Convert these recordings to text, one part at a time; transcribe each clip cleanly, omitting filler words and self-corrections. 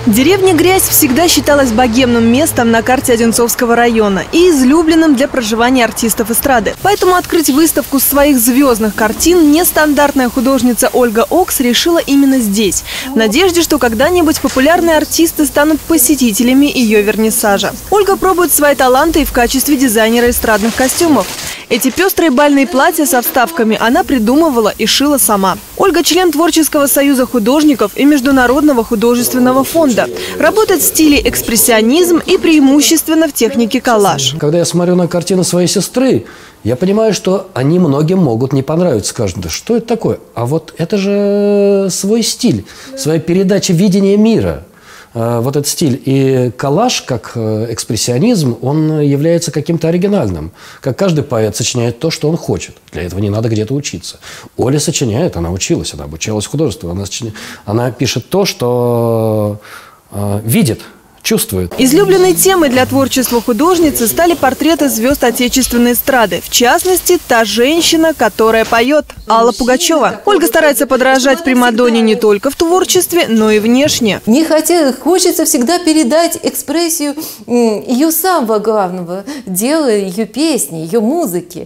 Деревня Грязь всегда считалась богемным местом на карте Одинцовского района и излюбленным для проживания артистов эстрады. Поэтому открыть выставку своих звездных картин нестандартная художница Ольга Окс решила именно здесь, в надежде, что когда-нибудь популярные артисты станут посетителями ее вернисажа. Ольга пробует свои таланты и в качестве дизайнера эстрадных костюмов. Эти пестрые бальные платья со вставками она придумывала и шила сама. Ольга – член Творческого союза художников и Международного художественного фонда. Работает в стиле экспрессионизм и преимущественно в технике коллаж. Когда я смотрю на картины своей сестры, я понимаю, что они многим могут не понравиться. Скажут, да что это такое? А вот это же свой стиль, своя передача видения мира. Вот этот стиль. И коллаж, как экспрессионизм, он является каким-то оригинальным. Как каждый поэт сочиняет то, что он хочет. Для этого не надо где-то учиться. Оля сочиняет, она училась, она обучалась художеству. Она пишет то, что видит, чувствует. Излюбленной темой для творчества художницы стали портреты звезд отечественной эстрады. В частности, та женщина, которая поет – Алла Пугачева. Ольга старается подражать примадонне не только в творчестве, но и внешне. Мне хочется всегда передать экспрессию ее самого главного дела, ее песни, ее музыки.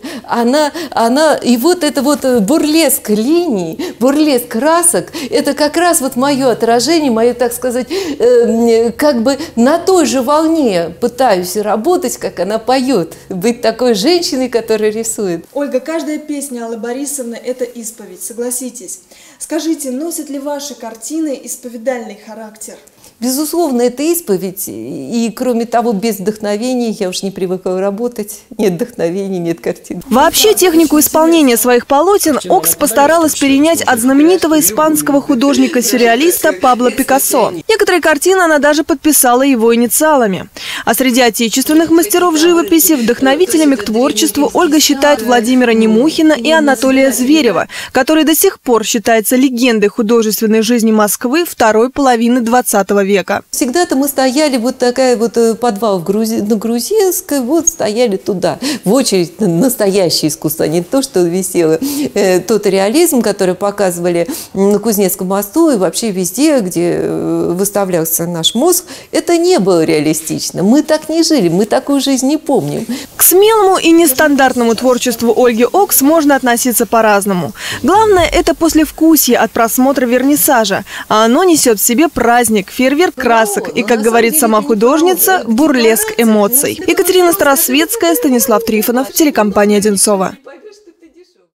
И вот это вот бурлеск линий, бурлеск красок – это как раз вот мое отражение, мое, так сказать, как бы на той же волне пытаюсь работать, как она поет. Быть такой женщиной, которая рисует. Ольга, каждая песня Аллы Борисовны – это исповедь, согласитесь. Скажите, носят ли ваши картины исповедальный характер? Безусловно, это исповедь. И, кроме того, без вдохновения я уж не привыкла работать. Нет вдохновения, нет картин. Вообще, технику исполнения своих полотен Окс постаралась перенять от знаменитого испанского художника-сюрреалиста Пабло Пикассо. Некоторые картины она даже подписала его инициалами. А среди отечественных мастеров живописи вдохновителями к творчеству Ольга считает Владимира Немухина и Анатолия Зверева, который до сих пор считается легендой художественной жизни Москвы второй половины 20 века. Всегда-то мы стояли, вот такая вот подвал на Грузинской, вот стояли туда. В очередь на настоящее искусство, а не то, что висело. Тот реализм, который показывали на Кузнецком мосту и вообще везде, где выставлялся наш мозг, это не было реалистично. Мы так не жили, мы такую жизнь не помним. К смелому и нестандартному творчеству Ольги Окс можно относиться по-разному. Главное – это послевкусие от просмотра вернисажа, а оно несет в себе праздник, фейерверк красок и, как говорит сама художница, бурлеск эмоций. Екатерина Старосветская, Станислав Трифонов, телекомпания «Одинцова».